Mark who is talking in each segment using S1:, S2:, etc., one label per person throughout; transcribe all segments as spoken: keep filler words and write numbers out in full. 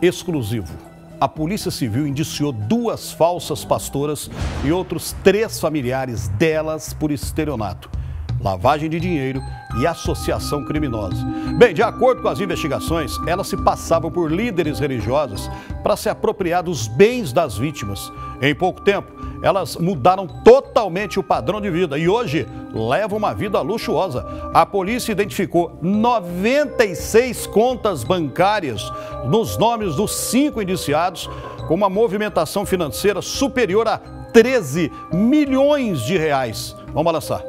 S1: exclusivo. A Polícia Civil indiciou duas falsas pastoras e outros três familiares delas por estelionato, lavagem de dinheiro e associação criminosa. Bem, de acordo com as investigações, elas se passavam por líderes religiosos para se apropriar dos bens das vítimas. Em pouco tempo, elas mudaram totalmente o padrão de vida e hoje levam uma vida luxuosa. A polícia identificou noventa e seis contas bancárias nos nomes dos cinco indiciados, com uma movimentação financeira superior a treze milhões de reais. Vamos lançar.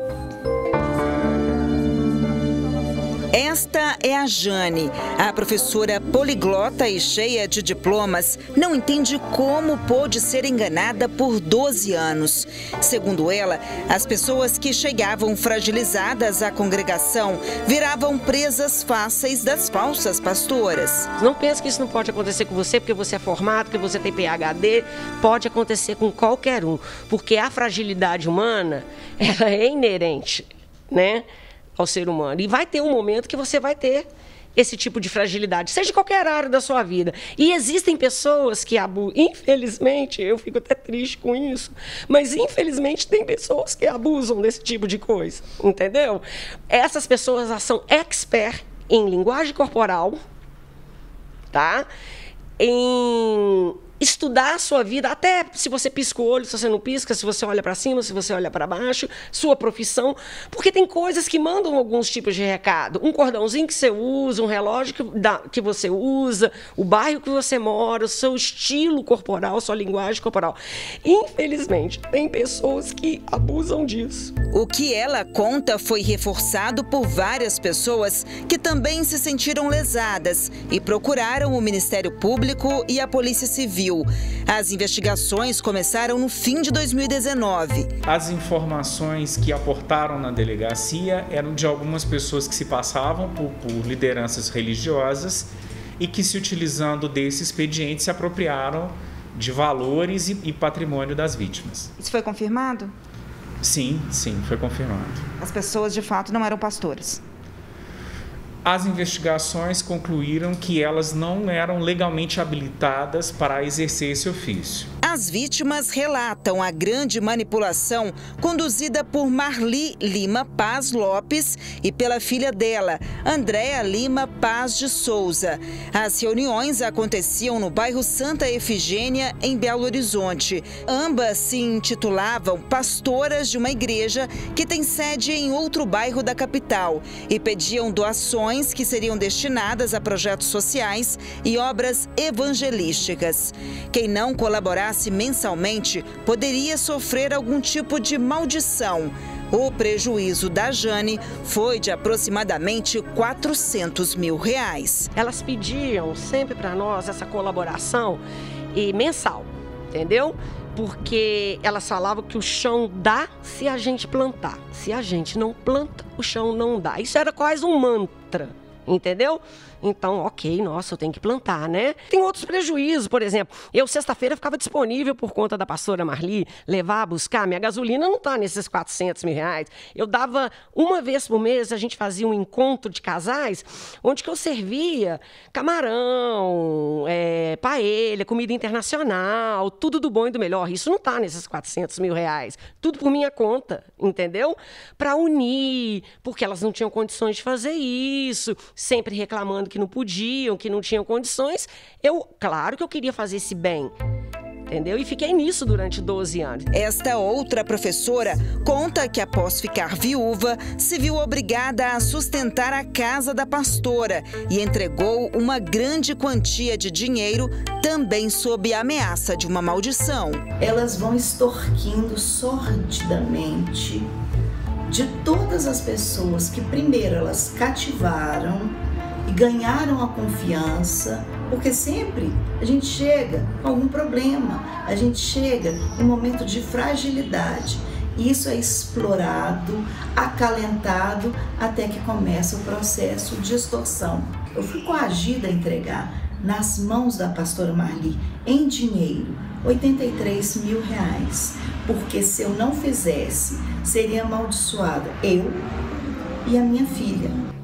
S2: Esta é a Jane. A professora poliglota e cheia de diplomas não entende como pôde ser enganada por doze anos. Segundo ela, as pessoas que chegavam fragilizadas à congregação viravam presas fáceis das falsas pastoras.
S3: Não pense que isso não pode acontecer com você porque você é formado, porque você tem P H D. Pode acontecer com qualquer um, porque a fragilidade humana ela é inerente, né, ao ser humano. E vai ter um momento que você vai ter esse tipo de fragilidade, seja em qualquer área da sua vida. E existem pessoas que abusam. Infelizmente, eu fico até triste com isso, mas infelizmente tem pessoas que abusam desse tipo de coisa, entendeu? Essas pessoas elas são expert em linguagem corporal, tá? Em estudar a sua vida, até se você pisca o olho, se você não pisca, se você olha para cima, se você olha para baixo, sua profissão, porque tem coisas que mandam alguns tipos de recado. Um cordãozinho que você usa, um relógio que, dá, que você usa, o bairro que você mora, o seu estilo corporal, sua linguagem corporal. Infelizmente, tem pessoas que abusam disso.
S2: O que ela conta foi reforçado por várias pessoas que também se sentiram lesadas e procuraram o Ministério Público e a Polícia Civil. As investigações começaram no fim de dois mil e dezenove.
S4: As informações que aportaram na delegacia eram de algumas pessoas que se passavam por, por lideranças religiosas e que, se utilizando desse expediente, se apropriaram de valores e, e patrimônio das vítimas.
S5: Isso foi confirmado?
S4: Sim, sim, foi confirmado.
S5: As pessoas, de fato, não eram pastoras?
S4: As investigações concluíram que elas não eram legalmente habilitadas para exercer esse ofício.
S2: As vítimas relatam a grande manipulação conduzida por Marli Lima Paz Lopes e pela filha dela, Andréa Lima Paz de Souza. As reuniões aconteciam no bairro Santa Efigênia, em Belo Horizonte. Ambas se intitulavam pastoras de uma igreja que tem sede em outro bairro da capital e pediam doações que seriam destinadas a projetos sociais e obras evangelísticas. Quem não colaborasse mensalmente poderia sofrer algum tipo de maldição. O prejuízo da Jane foi de aproximadamente quatrocentos mil reais.
S3: Elas pediam sempre para nós essa colaboração e mensal, entendeu? Porque elas falavam que o chão dá se a gente plantar. Se a gente não planta, o chão não dá. Isso era quase um mantra, entendeu? Então, ok, nossa, eu tenho que plantar, né? Tem outros prejuízos, por exemplo, eu sexta-feira ficava disponível por conta da pastora Marli, levar, buscar, minha gasolina não tá nesses quatrocentos mil reais. Eu dava, uma vez por mês, a gente fazia um encontro de casais, onde que eu servia camarão, é, paella, comida internacional, tudo do bom e do melhor. Isso não tá nesses quatrocentos mil reais, tudo por minha conta, entendeu? Para unir, porque elas não tinham condições de fazer isso, sempre reclamando que não podiam, que não tinham condições. Eu, claro que eu queria fazer esse bem, entendeu? E fiquei nisso durante doze anos.
S2: Esta outra professora conta que, após ficar viúva, se viu obrigada a sustentar a casa da pastora e entregou uma grande quantia de dinheiro, também sob a ameaça de uma maldição.
S6: Elas vão extorquindo sordidamente de todas as pessoas que primeiro elas cativaram e ganharam a confiança, porque sempre a gente chega com algum problema, a gente chega em um momento de fragilidade. E isso é explorado, acalentado, até que começa o processo de extorsão. Eu fui coagida a entregar nas mãos da pastora Marli, em dinheiro, oitenta e três mil reais, porque se eu não fizesse, seria amaldiçoada eu e a minha filha.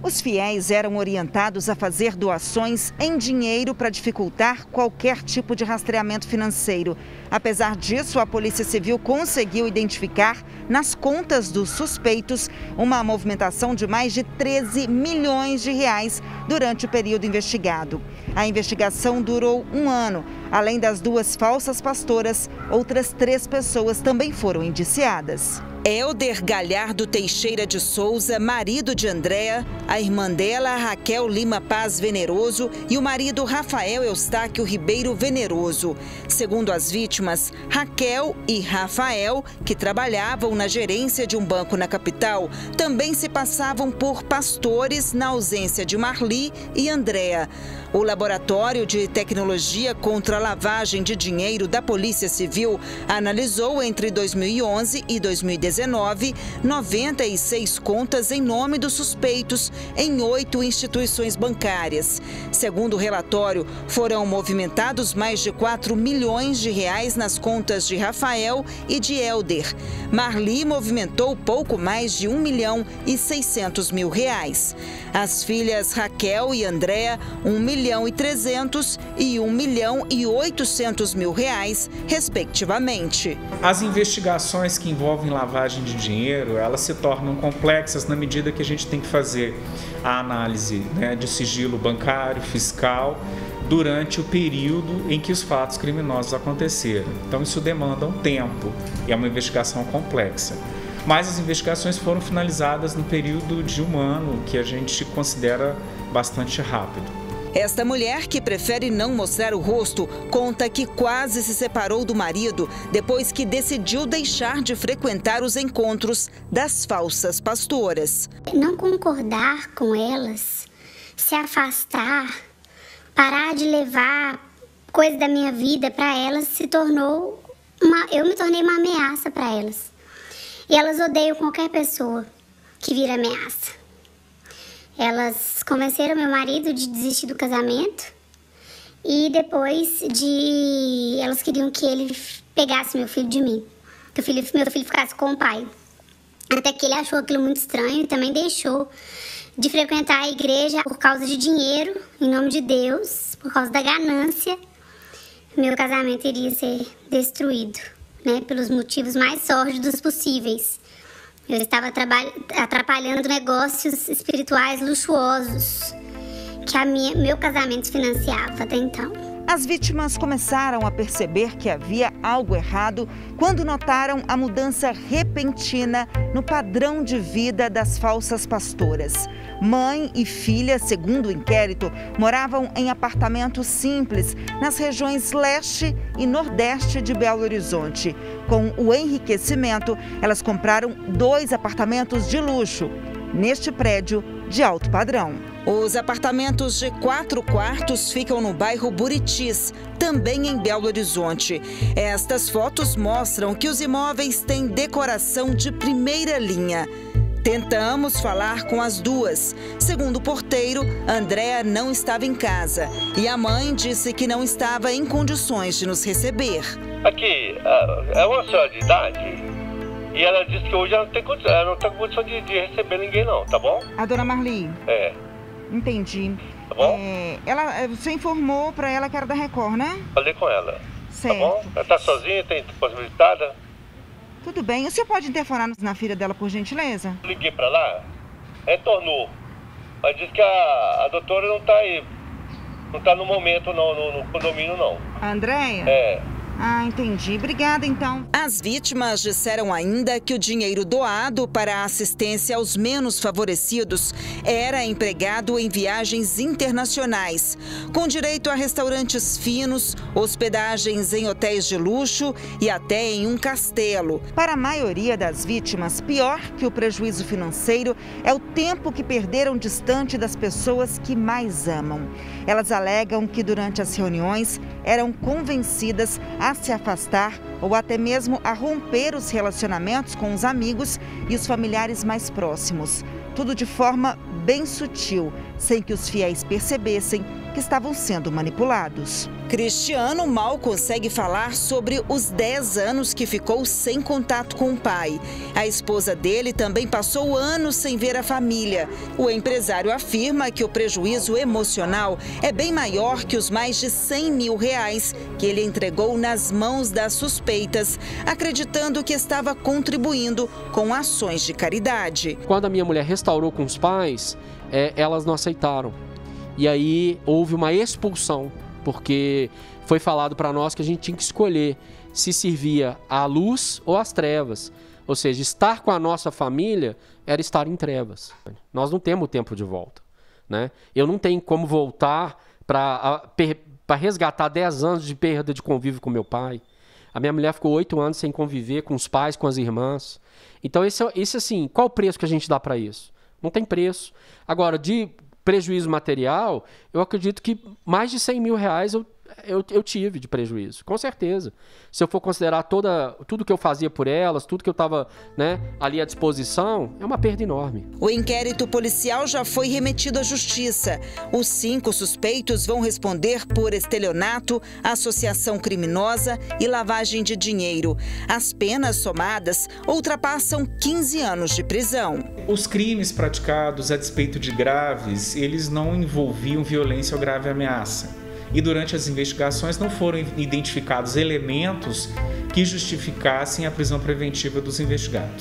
S2: Os fiéis eram orientados a fazer doações em dinheiro para dificultar qualquer tipo de rastreamento financeiro. Apesar disso, a Polícia Civil conseguiu identificar nas contas dos suspeitos uma movimentação de mais de treze milhões de reais durante o período investigado. A investigação durou um ano. Além das duas falsas pastoras, outras três pessoas também foram indiciadas. Helder Galhardo Teixeira de Souza, marido de Andréa, a irmã dela, Raquel Lima Paz Veneroso, e o marido Rafael Eustáquio Ribeiro Veneroso. Segundo as vítimas, Raquel e Rafael, que trabalhavam na gerência de um banco na capital, também se passavam por pastores na ausência de Marli e Andréa. O Laboratório de Tecnologia contra a Lavagem de Dinheiro da Polícia Civil analisou entre dois mil e onze e dois mil e dezenove noventa e seis contas em nome dos suspeitos em oito instituições bancárias. Segundo o relatório, foram movimentados mais de quatro milhões de reais nas contas de Rafael e de Helder. Marli movimentou pouco mais de um milhão e seiscentos mil reais. As filhas Raquel e Andréa, um milhão e trezentos e um milhão e oitocentos mil reais, respectivamente.
S4: As investigações que envolvem lavagem de dinheiro, elas se tornam complexas na medida que a gente tem que fazer a análise, né, de sigilo bancário, fiscal, durante o período em que os fatos criminosos aconteceram. Então isso demanda um tempo e é uma investigação complexa. Mas as investigações foram finalizadas no período de um ano, que a gente considera bastante rápido.
S2: Esta mulher, que prefere não mostrar o rosto, conta que quase se separou do marido depois que decidiu deixar de frequentar os encontros das falsas pastoras.
S7: Não concordar com elas, se afastar, parar de levar coisa da minha vida para elas, se tornou uma, eu me tornei uma ameaça para elas. E elas odeiam qualquer pessoa que vira ameaça. Elas convenceram meu marido de desistir do casamento e depois de... elas queriam que ele pegasse meu filho de mim, que o filho, meu filho ficasse com o pai. Até que ele achou aquilo muito estranho e também deixou de frequentar a igreja por causa de dinheiro, em nome de Deus, por causa da ganância. Meu casamento iria ser destruído, né, pelos motivos mais sórdidos possíveis. Eu estava atrapalhando negócios espirituais luxuosos que a minha, meu casamento financiava até então.
S2: As vítimas começaram a perceber que havia algo errado quando notaram a mudança repentina no padrão de vida das falsas pastoras. Mãe e filha, segundo o inquérito, moravam em apartamentos simples nas regiões leste e nordeste de Belo Horizonte. Com o enriquecimento, elas compraram dois apartamentos de luxo neste prédio de alto padrão. Os apartamentos de quatro quartos ficam no bairro Buritis, também em Belo Horizonte. Estas fotos mostram que os imóveis têm decoração de primeira linha. Tentamos falar com as duas. Segundo o porteiro, Andréa não estava em casa e a mãe disse que não estava em condições de nos receber.
S8: Aqui, é uma senhora de idade e ela disse que hoje ela não tem condição, ela não tem condição de, de receber ninguém não, tá bom?
S5: A dona Marli?
S8: É.
S5: Entendi.
S8: Tá bom?
S5: É, ela, você informou pra ela que era da Record, né?
S8: Falei com ela.
S5: Certo.
S8: Tá bom? Ela tá sozinha, tem possibilitada?
S5: Tudo bem. O senhor pode interfonar na filha dela, por gentileza?
S8: Liguei pra lá, retornou. Mas disse que a, a doutora não tá aí. Não tá no momento não, no, no condomínio não.
S5: A Andréia?
S8: É.
S5: Ah, entendi. Obrigada, então.
S2: As vítimas disseram ainda que o dinheiro doado para a assistência aos menos favorecidos era empregado em viagens internacionais, com direito a restaurantes finos, hospedagens em hotéis de luxo e até em um castelo. Para a maioria das vítimas, pior que o prejuízo financeiro é o tempo que perderam distante das pessoas que mais amam. Elas alegam que durante as reuniões eram convencidas a se afastar ou até mesmo a romper os relacionamentos com os amigos e os familiares mais próximos. Tudo de forma bem sutil, sem que os fiéis percebessem
S5: que estavam sendo manipulados.
S2: Cristiano mal consegue falar sobre os dez anos que ficou sem contato com o pai. A esposa dele também passou anos sem ver a família. O empresário afirma que o prejuízo emocional é bem maior que os mais de cem mil reais que ele entregou nas mãos das suspeitas, acreditando que estava contribuindo com ações de caridade.
S9: Quando a minha mulher restaurou com os pais, é, elas não aceitaram. E aí houve uma expulsão, porque foi falado para nós que a gente tinha que escolher se servia à luz ou às trevas. Ou seja, estar com a nossa família era estar em trevas. Nós não temos tempo de volta, né? Eu não tenho como voltar para resgatar dez anos de perda de convívio com meu pai. A minha mulher ficou oito anos sem conviver com os pais, com as irmãs. Então, esse, esse assim, qual o preço que a gente dá para isso? Não tem preço. Agora, de prejuízo material, eu acredito que mais de cem mil reais eu, eu, eu tive de prejuízo, com certeza. Se eu for considerar toda, tudo que eu fazia por elas, tudo que eu estava, né, ali à disposição, é uma perda enorme.
S2: O inquérito policial já foi remetido à justiça. Os cinco suspeitos vão responder por estelionato, associação criminosa e lavagem de dinheiro. As penas somadas ultrapassam quinze anos de prisão.
S4: Os crimes praticados a despeito de graves, eles não envolviam violência ou grave ameaça. E durante as investigações não foram identificados elementos que justificassem a prisão preventiva dos investigados.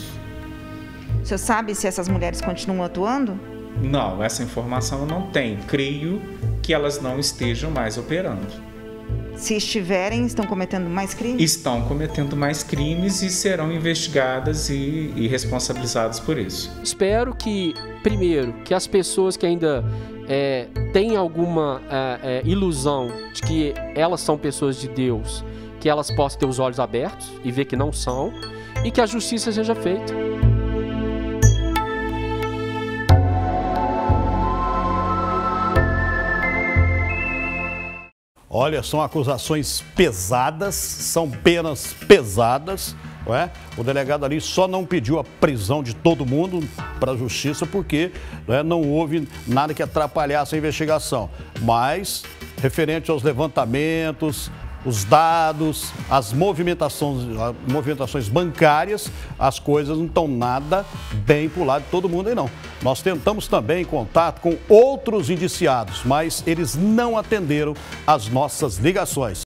S5: O senhor sabe se essas mulheres continuam atuando?
S4: Não, essa informação eu não tenho. Creio que elas não estejam mais operando.
S5: Se estiverem, estão cometendo mais crimes?
S4: Estão cometendo mais crimes e serão investigadas e, e responsabilizadas por isso.
S9: Espero que, primeiro, que as pessoas que ainda é, têm alguma é, é, ilusão de que elas são pessoas de Deus, que elas possam ter os olhos abertos e ver que não são, e que a justiça seja feita.
S1: Olha, são acusações pesadas, são penas pesadas, não é? O delegado ali só não pediu a prisão de todo mundo para a justiça porque, não é, não houve nada que atrapalhasse a investigação. Mas, referente aos levantamentos, os dados, as movimentações, movimentações bancárias, as coisas não estão nada bem para o lado de todo mundo aí não. Nós tentamos também contato com outros indiciados, mas eles não atenderam as nossas ligações.